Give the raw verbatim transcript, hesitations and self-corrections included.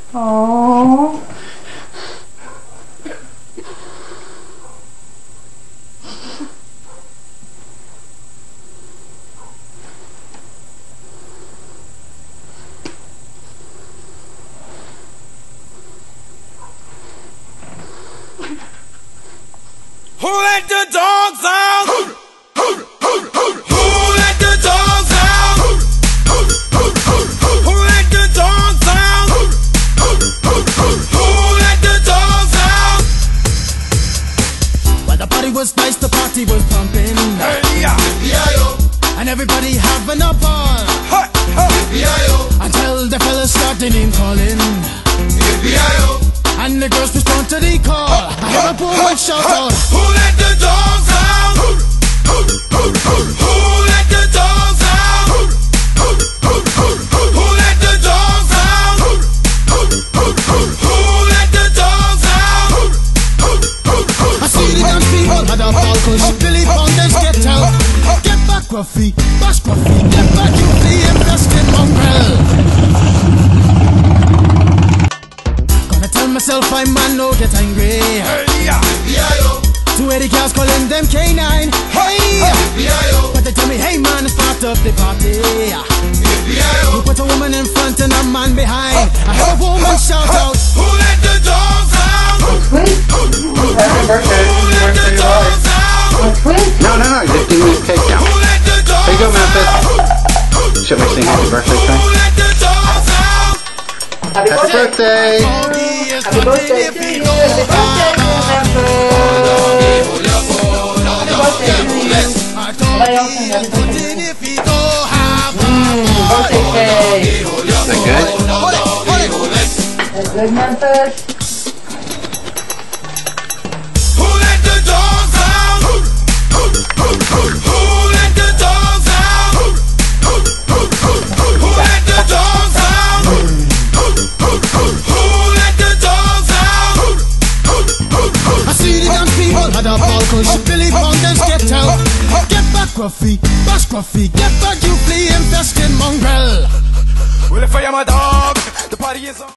Oh. Who let the dogs out? Who, who, who, who, who let the dogs out? Who, who, who, who, who let the dogs out? Who, who, who, who, who let the dogs out? Well, the party was nice, the party was pumping. Hey, yeah. And everybody having a ball. Hey, hey. Until the fellas started name calling. And the girls respond to the call. I hear a woman shout out, who let the dogs out? Who, who, who, who, who let the dogs out? Who, who, who, who, who, who let the dogs out? Who, who, who, who, who let the dogs out? Who, who, who, who, I see the dance people had a ball cause Billy Fountains get out. Get back, Gruffy, bash Gruffy, get back, you the investing mongrel. Myself, I'm man, no get angry. hey, yeah. Two eighty cars calling them K nine. Hey, but they tell me, hey man, start up the party. You put a woman in front and a man behind. I heard a woman shout out, who let the dogs out? Sweet. Happy birthday. Who let the dogs out? Sweet. No, no, no, just give me the cake now. Who let the dogs Here you go, Memphis. out? Should we sing happy birthday Who thing? let the dogs out? Happy Happy birthday. birthday! Happy birthday to you. Happy birthday, Memphis. Happy birthday to you. Birthday cake. Is that good? That's good, Memphis. Who let the dogs out? Who, who, who, who, who let the dogs out? Who, who, who, who, who, who let the dogs out? Who, who, who, who, who let the dogs out? Who, who, who, who, I see the dance people had a ball cause Billy Fountains get out. Get back, Gruffy, bash Gruffy, get back, you flea infested mongrel. well, if I am a dog, the party is on.